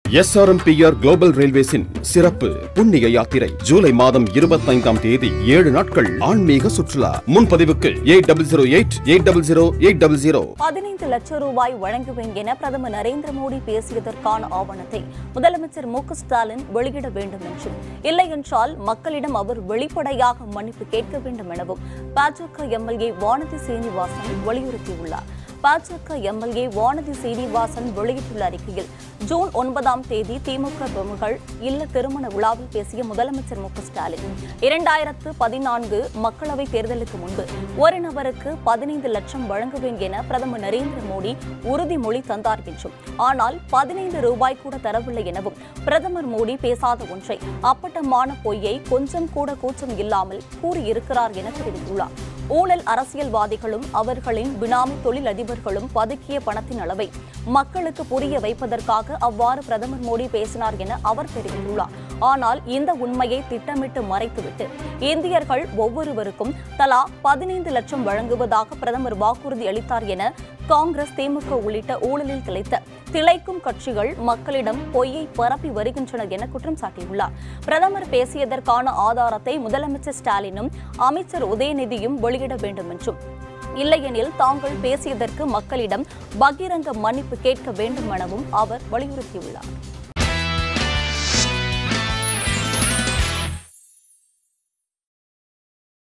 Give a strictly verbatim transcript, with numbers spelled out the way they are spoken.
S R M P R global ரயில்வேஸின் சிறப்பு புண்ணிய யாத்திரை ஜூலை மாதம் இருபத்தைந்தாம் தேதி ஏழு நாட்கள் ஆன்மீக சுற்றுலா. முன்பதிவுக்கு eight double zero eight eight double zero eight double zero. பதினைந்து லட்சம் ரூபாய் வழங்குவேன் என பிரதமர் நரேந்திர மோடி பேசியதற்கான ஆவணத்தை முதலமைச்சர் மு க ஸ்டாலின் வெளியிட வேண்டும் என்றும், இல்லையென்றால் மக்களிடம் அவர் வெளிப்படையாக மன்னிப்பு கேட்க வேண்டும் எனவும் பாஜக M L A Vanathi Srinivasan வலியுறுத்தியுள்ளார். பாஜக M L A Vanathi Srinivasan வெளியிட்டுள்ள அறிக்கையில், ஜூன் ஒன்பதாம் தேதி திமுக பிரமுகர்கள் இல்ல திருமண விழாவில் பேசிய முதலமைச்சர் மு க ஸ்டாலின், இரண்டாயிரத்து பதினான்கு மக்களவைத் தேர்தலுக்கு முன்பு ஒரு நபருக்கு பதினைந்து லட்சம் வழங்குவேன் என பிரதமர் நரேந்திர மோடி உறுதிமொழி தந்தார் என்றும், ஆனால் பதினைந்து ரூபாய் கூட தரவில்லை எனவும், பிரதமர் மோடி பேசாத ஒன்றை அப்பட்டமான பொய்யை கொஞ்சம் கூட கூச்சம் இல்லாமல் கூறியிருக்கிறார் என தெரிவித்துள்ளார். ஊழல் அரசியல்வாதிகளும் அவர்களின் பினாமி தொழிலதிபர்களும் பதுக்கிய பணத்தின் அளவை மக்களுக்கு புரிய வைப்பதற்காக அவ்வாறு பிரதமர் மோடி பேசினார் என அவர் தெரிவித்துள்ளார். ஆனால் இந்த உண்மையை திட்டமிட்டு மறைத்துவிட்டு இந்தியர்கள் ஒவ்வொருவருக்கும் தலா பதினைந்து லட்சம் வழங்குவதாக பிரதமர் வாக்குறுதி அளித்தார் என காங்கிரஸ், திமுக உள்ளிட்ட ஊழலில் திளைத்த திளைக்கும் கட்சிகள் மக்களிடம் பொய்யை பரப்பி வருகின்றனர் என குற்றம் சாட்டியுள்ளார். பிரதமர் பேசியதற்கான ஆதாரத்தை முதலமைச்சர் ஸ்டாலினும் அமைச்சர் உதயநிதியும் வெளியிட வேண்டும் என்றும், இல்லையெனில் தாங்கள் பேசியதற்கு மக்களிடம் பகிரங்க மன்னிப்பு கேட்க வேண்டும் எனவும் அவர் வலியுறுத்தியுள்ளார்.